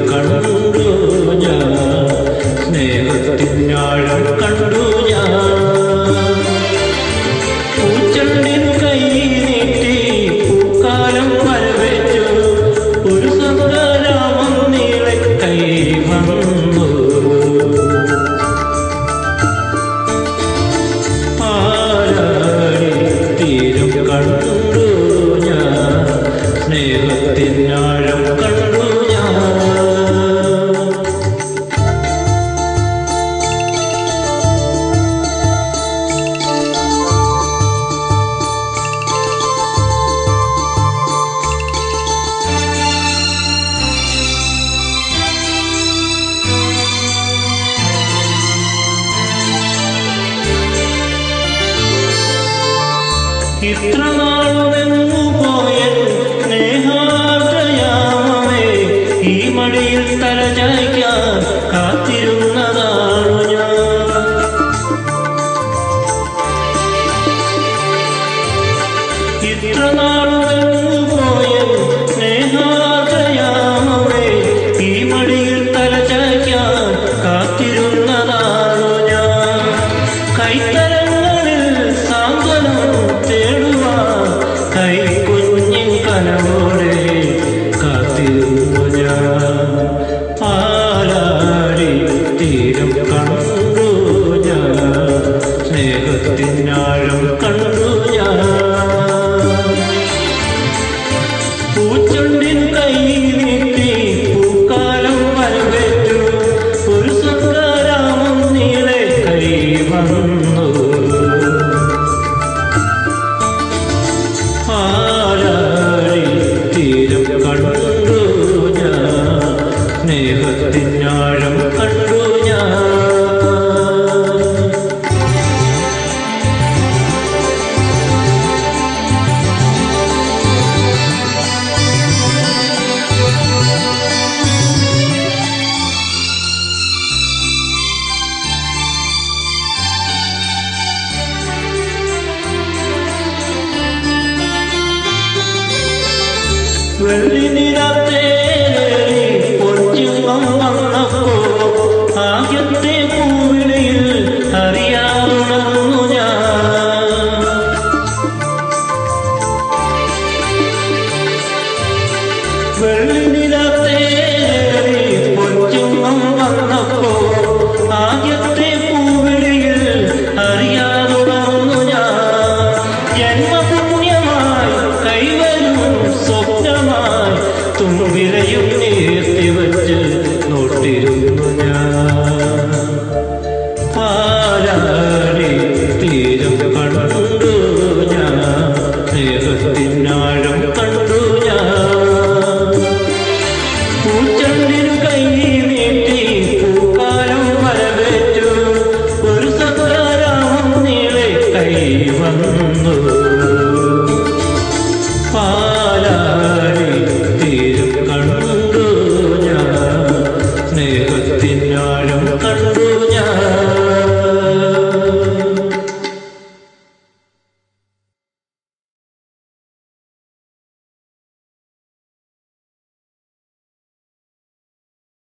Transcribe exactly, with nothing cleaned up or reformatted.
കണ്ടു ഞാൻ, സ്നേഹത്തിനാഴം കണ്ടു ഞാൻ. പൂച്ചെണ്ടിനു കൈ നീട്ടി പൂക്കാലം വരവേറ്റു, ഒരു സന്ദരാമം നീളെ കൈ വന്നു. പാലാഴി തീരം കണ്ടു ഞാൻ, സ്നേഹത്തിനാഴം കണ്ടു ഞാൻ. ഇത്ര നാളുമെങ്ങു പോയൻ സ്നേഹാർദ്രയാമമേ, ഈ മടിയിൽ തലചായ്ക്കാൻ കാത്തിരുന്നതാണു ഞാൻ. ഇത്ര നാളുമെങ്ങു പോയൻ സ്നേഹാർദ്രയാമമേ, ഈ മടിയിൽ തലചായ്ക്കാൻ കാത്തിരുന്നതാണു ഞാൻ. കൈത്തരങ്ങളിൽ സാന്ത്വനം തേടുവാൻ കൈ കുഞ്ഞിൻ കനവോടെ കാത്തിരുന്നു ഞാൻ. പാലാഴി തീരം കണ്ടു ഞാൻ, സ്നേഹത്തിനാഴം കണ്ടു ഞാൻ. പൂച്ചെണ്ടിനു കൈ നീട്ടി പൂക്കാലം വരവേറ്റു, ഒരു സന്ദരാമം നീളെ കൈ വന്നു. പാലാഴി തീരം കണ്ടു ഞാൻ, സ്നേഹത്തിനാഴം കണ്ടു ഞാൻ. വെള്ളിനിലാത്തേറി പൊൻചിങ്ങം വന്നപ്പോ ആദ്യത്തെ പൂവിളിയിൽ അറിയാറുണർന്നു ഞാൻ. വെള്ളിനിലാത്തേറി പൊൻചിങ്ങം വന്നപ്പോ ആദ്യത്തെ പൂവിളിയിൽ അറിയാറുണർന്നു ഞാൻ. ജന്മപുണ്യമായി കൈവരും സ്വപ്നമായി തുമ്പിലയും നീർത്തി വച്ച് നോട്ടിരുന്നു ഞാൻ. പാലാഴി തീരം കണ്ടു ഞാൻ, സ്നേഹത്തിനാഴം കണ്ടു ഞാൻ. പൂച്ചെണ്ടിനു കൈ നീട്ടി പൂക്കാലം വരവേറ്റു, ഒരു സന്ദരാമം നീളെ കൈ വന്നു. പാലാഴി തീരം കണ്ടു ഞാൻ, സ്നേഹത്തിനാഴം കണ്ടു ഞാൻ.